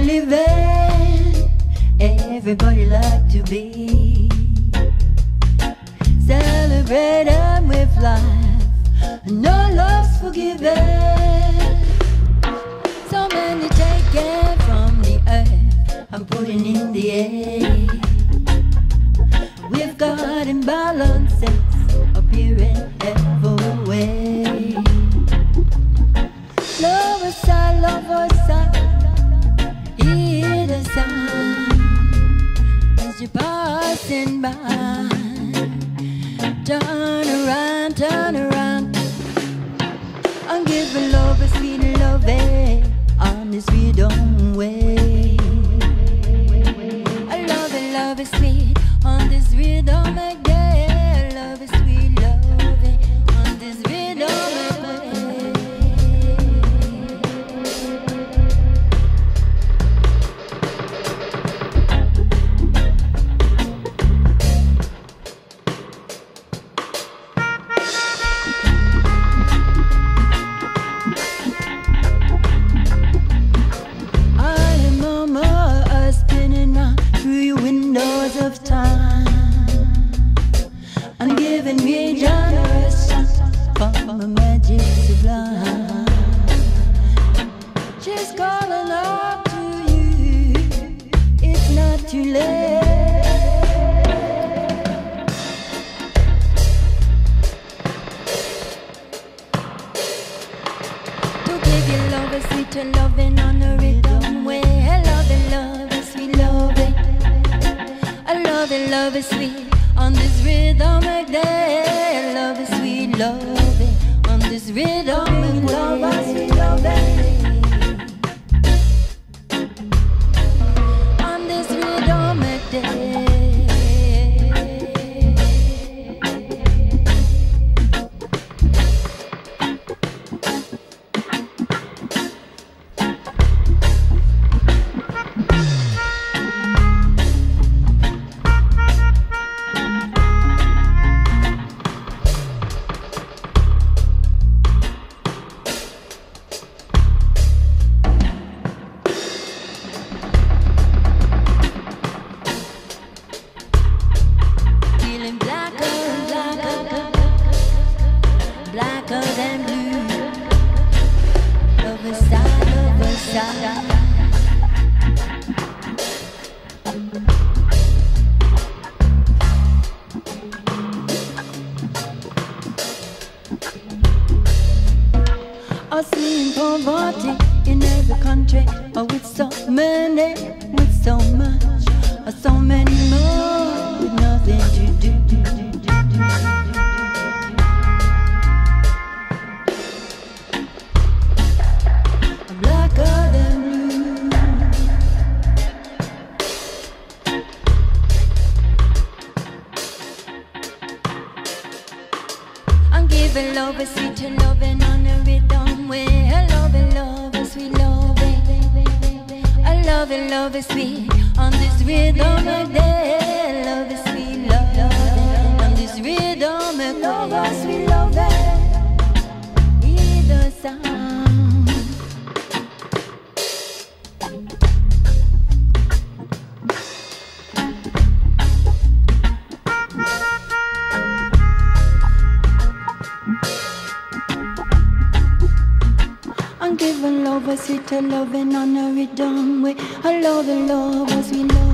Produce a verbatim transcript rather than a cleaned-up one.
living, everybody like to be. Celebrate them with life, no love's forgiven. So many taken from the earth and putting in the air. We've got imbalances appearing everywhere. Love aside, love aside, hear the sound as you're passing by. Turn around, turn around, and give a love a sweet love on this freedom way. I love it, love is sweet on this rhythm again. Love is sweet, love on this rhythm again. Of time and giving me generous from a magic sublime. Just calling up to you, it's not too late to give you love, a sweet loving on a rhythm way. I love it, love it, sweet loving. I love it, love is sweet on this rhythm again. Love is sweet, love it on this rhythm again. Love is sweet, love it on this rhythm again. I see poverty in every country, oh, with so many, with so much, oh, so many more with nothing to do. I'm blacker than blue. I'm giving love a sweet to loving on a rhythm way. I love it, love it, sweet love it. I love it, love it, sweet on this rhythm again. Love it, sweet love it on this rhythm again. Love it, sweet love it. Hear the sound. I'm giving love a sweet loving on a rhythm way. I love it, love it, sweet love.